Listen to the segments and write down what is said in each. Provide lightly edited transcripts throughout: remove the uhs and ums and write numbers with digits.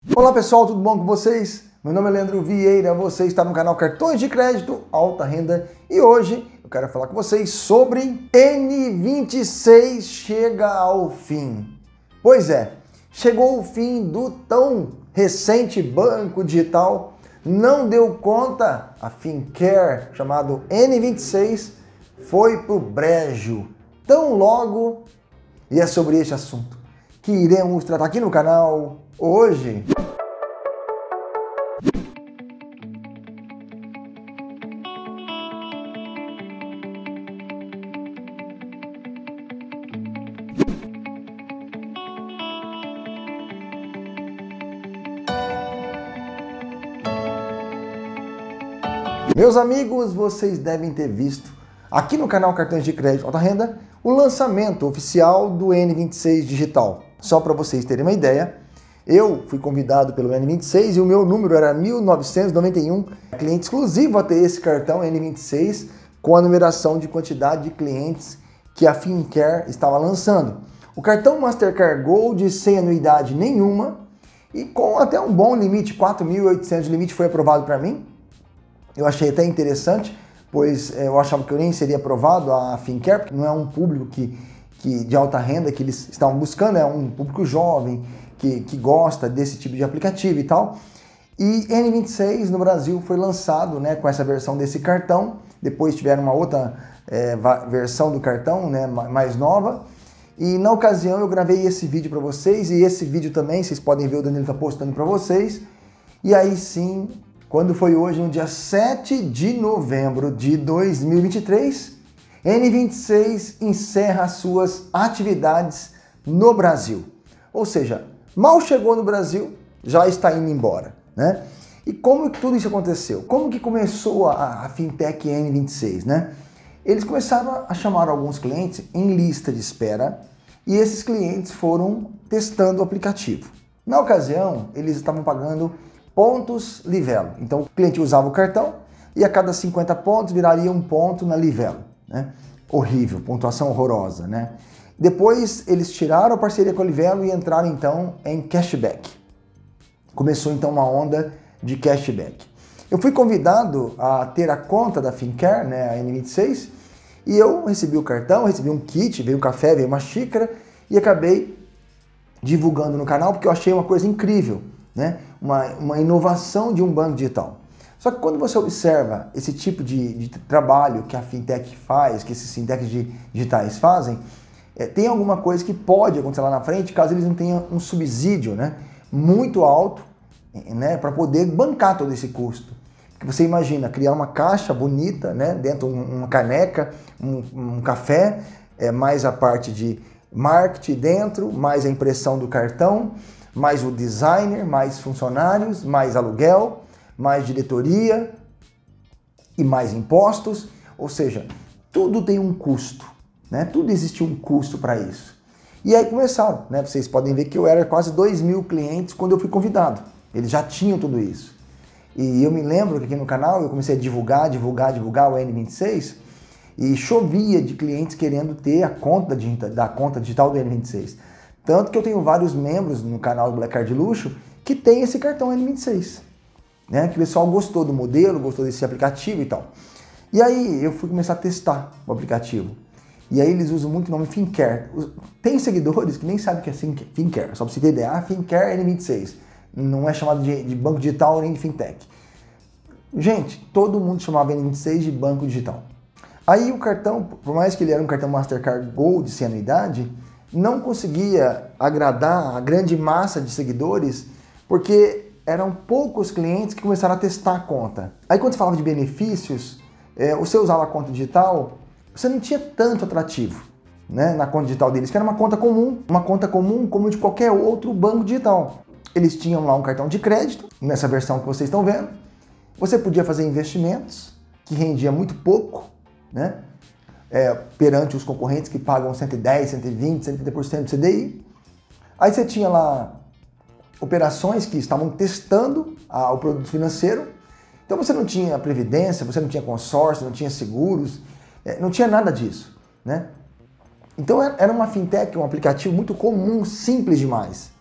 Olá pessoal, tudo bom com vocês? Meu nome é Leandro Vieira, você está no canal Cartões de Crédito Alta Renda e hoje eu quero falar com vocês sobre N26 chega ao fim. Pois é, chegou o fim do tão recente banco digital, não deu conta, a Fincare, chamado N26, foi pro brejo tão logo, e é sobre este assunto que iremos tratar aqui no canal hoje. Meus amigos, vocês devem ter visto aqui no canal Cartões de Crédito Alta Renda o lançamento oficial do N26 Digital. Só para vocês terem uma ideia, eu fui convidado pelo N26 e o meu número era 1991, cliente exclusivo a ter esse cartão N26 com a numeração de quantidade de clientes que a Fincare estava lançando. O cartão Mastercard Gold sem anuidade nenhuma e com até um bom limite, 4.800 de limite foi aprovado para mim. Eu achei até interessante, pois eu achava que eu nem seria aprovado a Fincare, porque não é um público de alta renda que eles estavam buscando, é um público jovem, que gosta desse tipo de aplicativo e tal. E N26 no Brasil foi lançado, né, com essa versão desse cartão, depois tiveram uma outra versão do cartão, né, mais nova. E na ocasião eu gravei esse vídeo para vocês, e esse vídeo também, vocês podem ver, o Danilo está postando para vocês. E aí sim, quando foi hoje, no dia 7 de novembro de 2023, N26 encerra suas atividades no Brasil. Ou seja, mal chegou no Brasil, já está indo embora, né? E como que tudo isso aconteceu? Como que começou a Fintech N26, né? Eles começaram a chamar alguns clientes em lista de espera e esses clientes foram testando o aplicativo. Na ocasião, eles estavam pagando pontos Livelo. Então o cliente usava o cartão e a cada 50 pontos viraria um ponto na Livelo, né? Horrível, pontuação horrorosa, né? Depois eles tiraram a parceria com a Livelo e entraram então em cashback. Começou então uma onda de cashback. Eu fui convidado a ter a conta da Fincare, né, a N26, e eu recebi o cartão, recebi um kit, veio um café, veio uma xícara e acabei divulgando no canal porque eu achei uma coisa incrível, né? Uma inovação de um banco digital. Só que quando você observa esse tipo de trabalho que a Fintech faz, que esses fintechs digitais fazem, tem alguma coisa que pode acontecer lá na frente caso eles não tenham um subsídio, né, muito alto, né, para poder bancar todo esse custo. Porque você imagina criar uma caixa bonita, né, dentro uma caneca, um café, mais a parte de marketing dentro, mais a impressão do cartão, mais o designer, mais funcionários, mais aluguel, mais diretoria e mais impostos. Ou seja, tudo tem um custo, né? Tudo existe um custo para isso. E aí começaram, né? Vocês podem ver que eu era quase 2.000 clientes quando eu fui convidado. Eles já tinham tudo isso. E eu me lembro que aqui no canal eu comecei a divulgar o N26 e chovia de clientes querendo ter a conta digital do N26. Tanto que eu tenho vários membros no canal do Black Card Luxo que tem esse cartão N26, né? Que o pessoal gostou do modelo, gostou desse aplicativo e tal. E aí eu fui começar a testar o aplicativo. E aí eles usam muito o nome Fincare. Tem seguidores que nem sabem o que é Fincare, só para você ter ideia, Fincare N26. Não é chamado de banco digital nem de fintech. Gente, todo mundo chamava N26 de banco digital. Aí o cartão, por mais que ele era um cartão Mastercard Gold sem anuidade, não conseguia agradar a grande massa de seguidores, porque eram poucos clientes que começaram a testar a conta. Aí quando você falava de benefícios, você usava a conta digital, você não tinha tanto atrativo, né, na conta digital deles, que era uma conta comum como de qualquer outro banco digital. Eles tinham lá um cartão de crédito, nessa versão que vocês estão vendo. Você podia fazer investimentos, que rendia muito pouco, né? Perante os concorrentes que pagam 110, 120, 130% do CDI. Aí você tinha lá operações que estavam testando o produto financeiro. Então você não tinha previdência, você não tinha consórcio, não tinha seguros, não tinha nada disso, né? Então era uma fintech, um aplicativo muito comum, simples demais,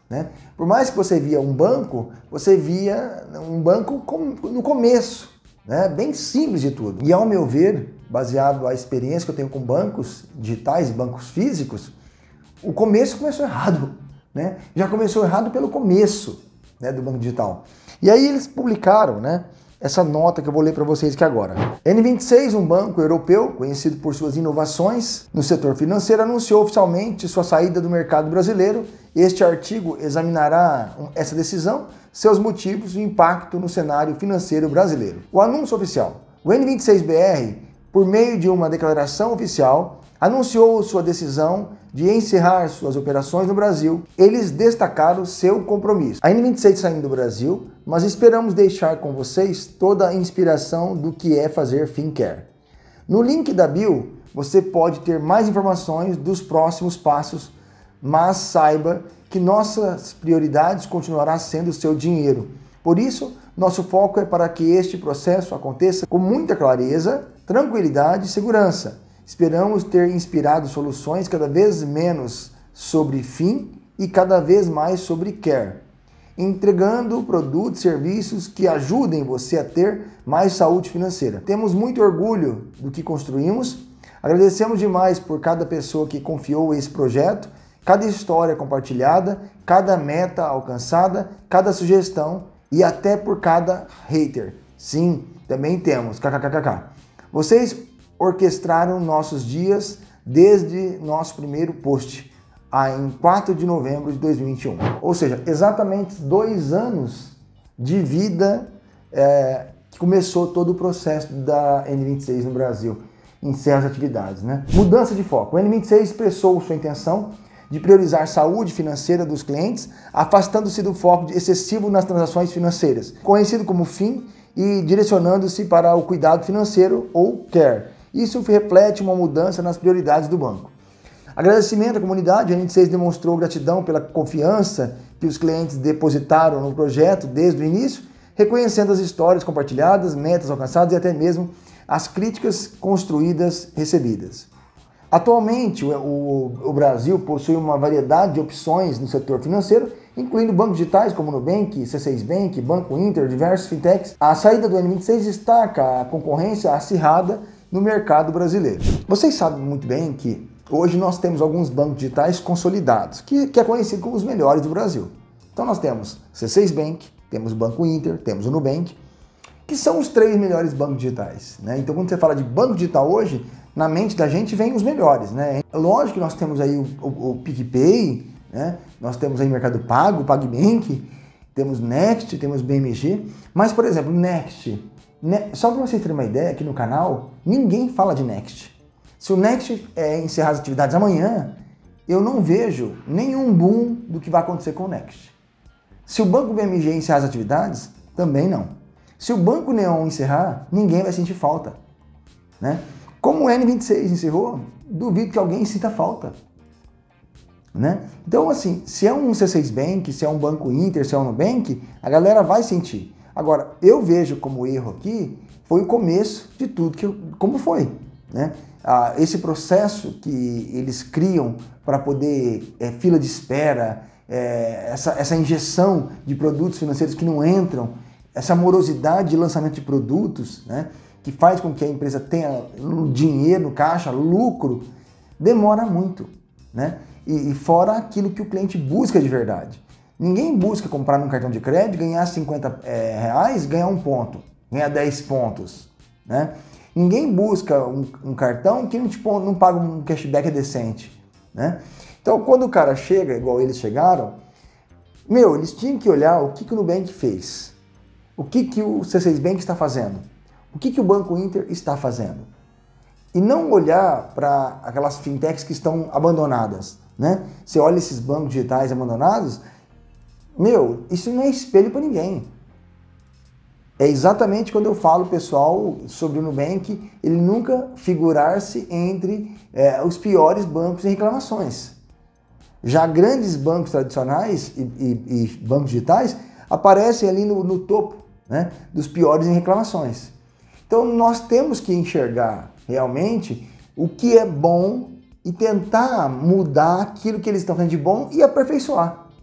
né? Por mais que você via um banco, você via um banco no começo, né? Bem simples de tudo. E ao meu ver, baseado na experiência que eu tenho com bancos digitais, bancos físicos, o começo começou errado, né? Já começou errado pelo começo, né, do banco digital. E aí eles publicaram, né, essa nota que eu vou ler para vocês aqui agora. N26, um banco europeu conhecido por suas inovações no setor financeiro, anunciou oficialmente sua saída do mercado brasileiro. Este artigo examinará essa decisão, seus motivos e o impacto no cenário financeiro brasileiro. O anúncio oficial. O N26BR, por meio de uma declaração oficial, anunciou sua decisão de encerrar suas operações no Brasil. Eles destacaram seu compromisso. A N26 saindo do Brasil, mas esperamos deixar com vocês toda a inspiração do que é fazer FinCare. No link da bio, você pode ter mais informações dos próximos passos, mas saiba que nossas prioridades continuará sendo o seu dinheiro. Por isso, nosso foco é para que este processo aconteça com muita clareza, tranquilidade e segurança. Esperamos ter inspirado soluções cada vez menos sobre fim e cada vez mais sobre care, entregando produtos e serviços que ajudem você a ter mais saúde financeira. Temos muito orgulho do que construímos, agradecemos demais por cada pessoa que confiou esse projeto, cada história compartilhada, cada meta alcançada, cada sugestão e até por cada hater. Sim, também temos, kkkk. Vocês orquestraram nossos dias desde nosso primeiro post, em 4 de novembro de 2021. Ou seja, exatamente 2 anos de vida que começou todo o processo da N26 no Brasil, encerra as atividades, né? Mudança de foco. O N26 expressou sua intenção de priorizar a saúde financeira dos clientes, afastando-se do foco excessivo nas transações financeiras, conhecido como FIM, e direcionando-se para o cuidado financeiro ou CARE. Isso reflete uma mudança nas prioridades do banco. Agradecimento à comunidade, a N26 demonstrou gratidão pela confiança que os clientes depositaram no projeto desde o início, reconhecendo as histórias compartilhadas, metas alcançadas e até mesmo as críticas construídas recebidas. Atualmente, o Brasil possui uma variedade de opções no setor financeiro, incluindo bancos digitais como Nubank, C6 Bank, Banco Inter, diversos fintechs. A saída do N26 destaca a concorrência acirrada no mercado brasileiro. Vocês sabem muito bem que hoje nós temos alguns bancos digitais consolidados, que é conhecido como os melhores do Brasil. Então nós temos C6 Bank, temos o Banco Inter, temos o Nubank, que são os 3 melhores bancos digitais, né? Então quando você fala de banco digital hoje, na mente da gente vem os melhores, né? Lógico que nós temos aí o PicPay, né? Nós temos aí Mercado Pago, PagBank, temos Next, temos BMG, mas por exemplo, Next, só para vocês terem uma ideia, aqui no canal, ninguém fala de Next. Se o Next encerrar as atividades amanhã, eu não vejo nenhum boom do que vai acontecer com o Next. Se o Banco BMG encerrar as atividades, também não. Se o Banco Neon encerrar, ninguém vai sentir falta, né? Como o N26 encerrou, duvido que alguém sinta falta, né? Então, assim, se é um C6 Bank, se é um Banco Inter, se é um Nubank, a galera vai sentir. Agora, eu vejo como erro aqui, foi o começo de tudo, como foi, né? Esse processo que eles criam para poder, fila de espera, essa injeção de produtos financeiros que não entram, essa morosidade de lançamento de produtos, né, que faz com que a empresa tenha dinheiro no caixa, lucro, demora muito, né? E fora aquilo que o cliente busca de verdade. Ninguém busca comprar num cartão de crédito, ganhar 50 reais, ganhar 1 ponto, ganhar 10 pontos, né? Ninguém busca um cartão que não paga um cashback decente, né? Então, quando o cara chega, igual eles chegaram, eles tinham que olhar o que o Nubank fez, o que o C6 Bank está fazendo, o que o Banco Inter está fazendo. E não olhar para aquelas fintechs que estão abandonadas, né? Você olha esses bancos digitais abandonados, isso não é espelho para ninguém. É exatamente quando eu falo, pessoal, sobre o Nubank, ele nunca figurar-se entre os piores bancos em reclamações. Já grandes bancos tradicionais e bancos digitais aparecem ali no topo, né, dos piores em reclamações. Então nós temos que enxergar realmente o que é bom e tentar mudar aquilo que eles estão fazendo de bom e aperfeiçoar,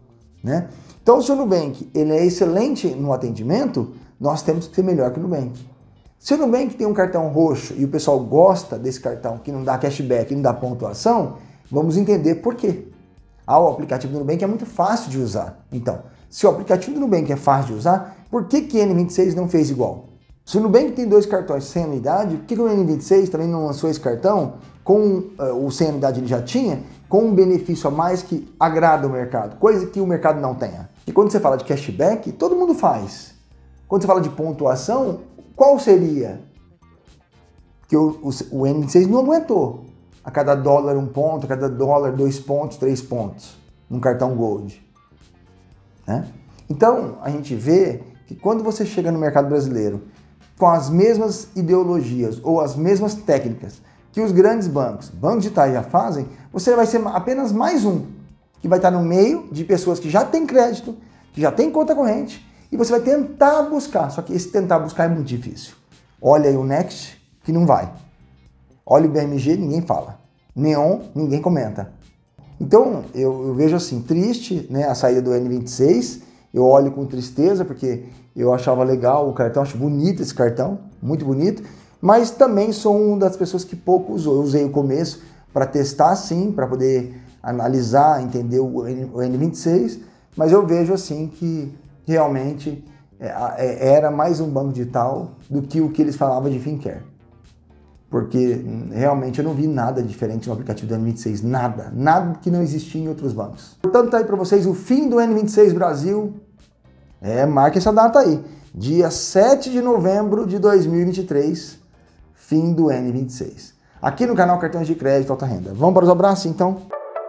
né? Então, se o Nubank ele é excelente no atendimento, nós temos que ser melhor que o Nubank. Se o Nubank tem um cartão roxo e o pessoal gosta desse cartão que não dá cashback, não dá pontuação, vamos entender por quê. O aplicativo do Nubank é muito fácil de usar. Então, se o aplicativo do Nubank é fácil de usar, por que que N26 não fez igual? Se o Nubank tem 2 cartões sem anuidade, por que o N26 também não lançou esse cartão com o sem anuidade ele já tinha, com um benefício a mais que agrada o mercado, coisa que o mercado não tenha? E quando você fala de cashback, todo mundo faz. Quando você fala de pontuação, qual seria? Que o N26 não aguentou. A cada dólar 1 ponto, a cada dólar 2 pontos, 3 pontos, num cartão Gold. Né? Então, a gente vê que quando você chega no mercado brasileiro com as mesmas ideologias ou as mesmas técnicas que os grandes bancos digitais já fazem, você vai ser apenas mais um que vai estar no meio de pessoas que já têm crédito, que já têm conta corrente, e você vai tentar buscar, só que esse tentar buscar é muito difícil. Olha aí o Next, que não vai. Olha o BMG, ninguém fala. Neon, ninguém comenta. Então, eu vejo assim, triste, né, a saída do N26, eu olho com tristeza, porque eu achava legal o cartão, acho bonito esse cartão, muito bonito, mas também sou uma das pessoas que pouco usou. Eu usei o começo para testar sim, para poder analisar, entender o N26, mas eu vejo assim que realmente era mais um banco digital do que o que eles falavam de FinCare. Porque realmente eu não vi nada diferente no aplicativo do N26, nada que não existia em outros bancos. Portanto, tá aí para vocês o fim do N26 Brasil. Marque essa data aí, dia 7 de novembro de 2023, fim do N26. Aqui no canal Cartões de Crédito Alta Renda. Vamos para os abraços então?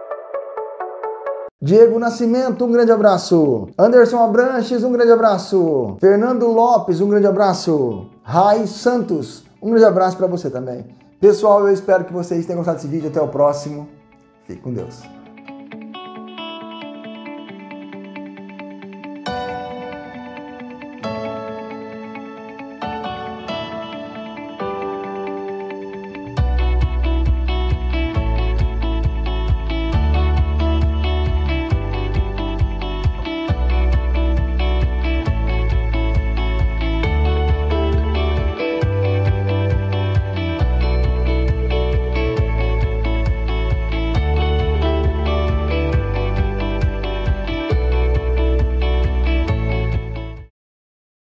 Diego Nascimento, um grande abraço. Anderson Abranches, um grande abraço. Fernando Lopes, um grande abraço. Rai Santos, um grande abraço para você também. Pessoal, eu espero que vocês tenham gostado desse vídeo. Até o próximo. Fique com Deus.